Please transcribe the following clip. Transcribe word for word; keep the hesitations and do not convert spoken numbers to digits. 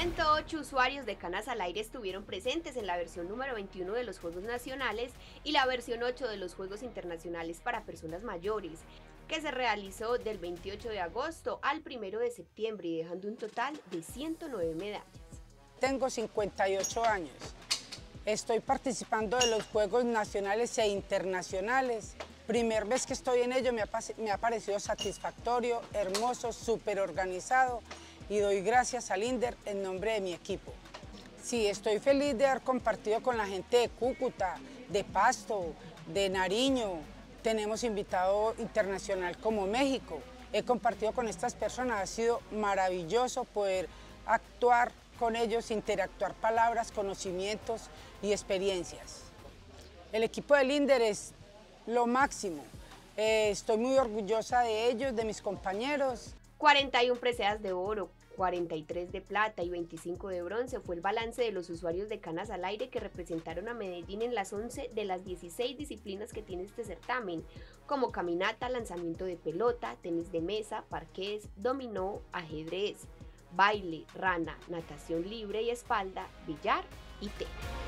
ciento ocho usuarios de Canas al Aire estuvieron presentes en la versión número veintiuno de los Juegos Nacionales y la versión ocho de los Juegos Internacionales para Personas Mayores, que se realizó del veintiocho de agosto al primero de septiembre, dejando un total de ciento nueve medallas. Tengo cincuenta y ocho años. Estoy participando de los Juegos Nacionales e Internacionales. Primera vez que estoy en ello, me ha, me ha parecido satisfactorio, hermoso, súper organizado, y doy gracias al INDER en nombre de mi equipo. Sí, estoy feliz de haber compartido con la gente de Cúcuta, de Pasto, de Nariño. Tenemos invitado internacional como México. He compartido con estas personas, ha sido maravilloso poder actuar con ellos, interactuar palabras, conocimientos y experiencias. El equipo del INDER es lo máximo. Eh, estoy muy orgullosa de ellos, de mis compañeros. cuarenta y una preseas de oro, cuarenta y tres de plata y veinticinco de bronce fue el balance de los usuarios de Canas al Aire que representaron a Medellín en las once de las dieciséis disciplinas que tiene este certamen, como caminata, lanzamiento de pelota, tenis de mesa, parqués, dominó, ajedrez, baile, rana, natación libre y espalda, billar y té.